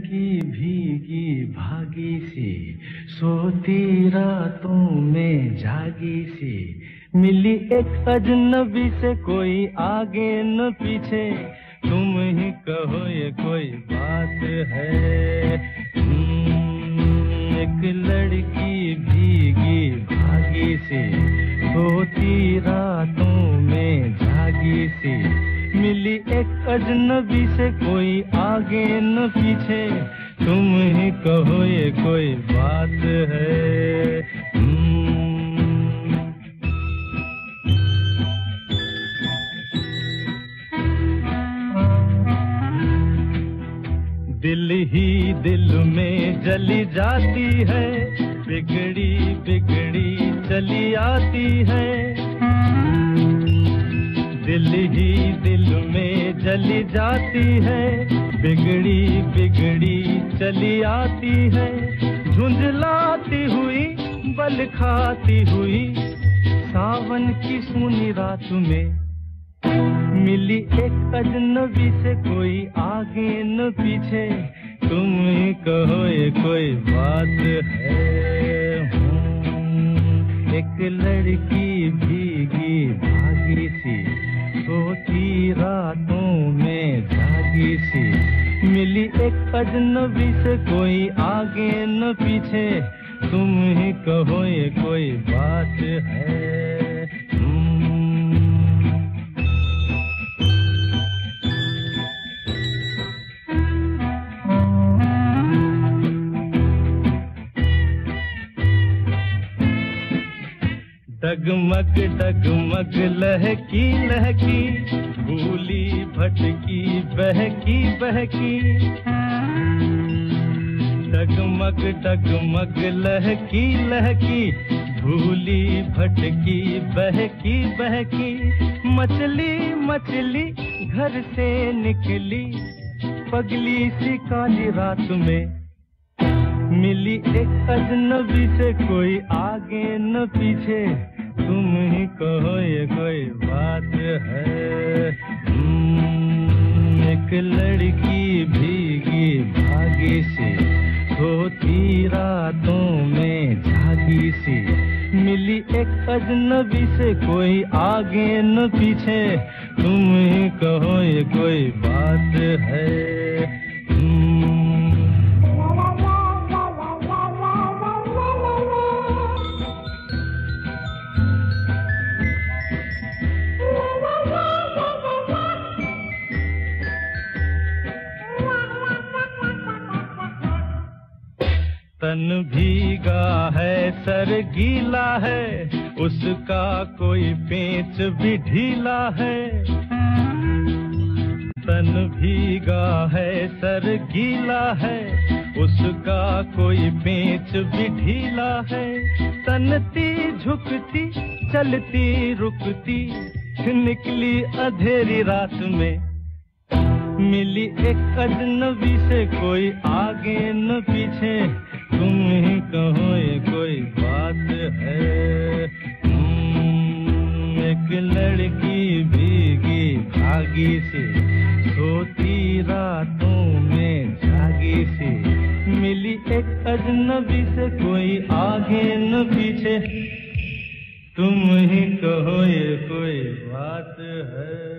लड़की भीगी भागी सी, सोती रातों में जागी सी, मिली एक अजनबी से, कोई आगे न पीछे, तुम ही कहो ये कोई बात है। एक लड़की भीगी भागी सी, सोती रातों में जागी सी, मिली एक अजनबी से, कोई आगे न पीछे, तुम ही कहो ये कोई बात है। दिल ही दिल में जली जाती है, बिगड़ी बिगड़ी चली आती है। दिल ही दिल में जली जाती है, बिगड़ी बिगड़ी चली आती है। झुंझलाती हुई बल खाती हुई, सावन की सूनी रात में, मिली एक अजनबी से, कोई आगे न पीछे, तुम ही कहो ये कोई बात है। एक लड़की भीगी भागी सी, सोती रातों में जागी सी, मिली एक अजनबी से, कोई आगे न पीछे, तुम ही कहो ये कोई बात है। डगमग डगमग लहकी लहकी, भूली भटकी बहकी बहकी। डगमग डगमग लहकी लहकी, भूली भटकी बहकी बहकी। मछली मछली घर से निकली, पगली सी काली रात में, मिली एक अजनबी से, कोई आगे न पीछे, तुम ही कहो ये कोई बात है। एक लड़की भीगी भागी सी, सोती रातों में जागी सी, मिली एक अजनबी से, कोई आगे न पीछे, तुम ही कहो ये कोई बात है। तन भीगा है सर गीला है, उसका कोई पेंच भी ढीला है। तन भीगा है सर गीला है, उसका कोई पेंच भी ढीला है। तनती झुकती चलती रुकती, निकली अंधेरी रात में, मिली एक अजनबी से, कोई आगे न पीछे, तुम ही कहो ये कोई बात है। एक लड़की भीगी भागी सी, सोती रातों में जागी सी, मिली एक अजनबी से, कोई आगे न पीछे, तुम ही कहो ये कोई बात है।